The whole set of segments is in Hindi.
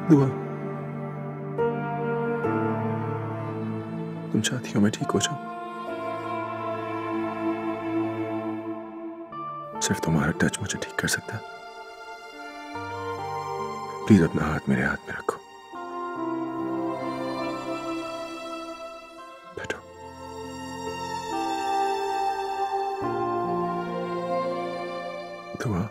दुआ, तुम चाहती हो मैं ठीक हो जाऊं? सिर्फ तुम्हारा टच मुझे ठीक कर सकता है। प्लीज अपना हाथ मेरे हाथ में रखो। बैठो। दुआ,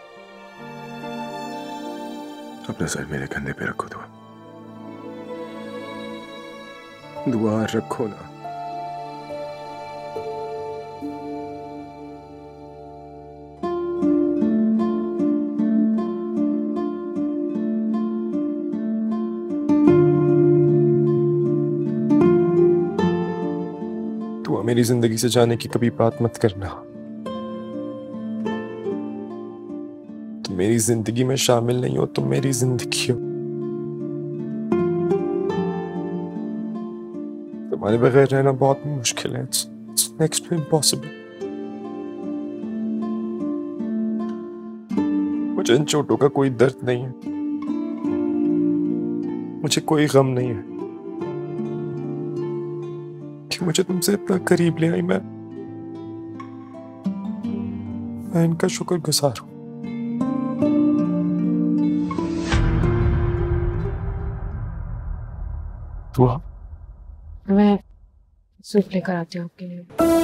अपना सर मेरे कंधे पे रखो। दुआ, दुआ रखो ना। दुआ, मेरी जिंदगी से जाने की कभी बात मत करना। तुम मेरी जिंदगी में शामिल नहीं हो, तुम मेरी जिंदगी हो। तुम्हारे बगैर रहना बहुत मुश्किल है। It's next to impossible। मुझे इन चोटों का कोई दर्द नहीं है, मुझे कोई गम नहीं है कि मुझे तुमसे इतना करीब ले आई। मैं इनका शुक्रगुजार हूं। दुआ, मैं सूप लेकर आती हूँ आपके लिए।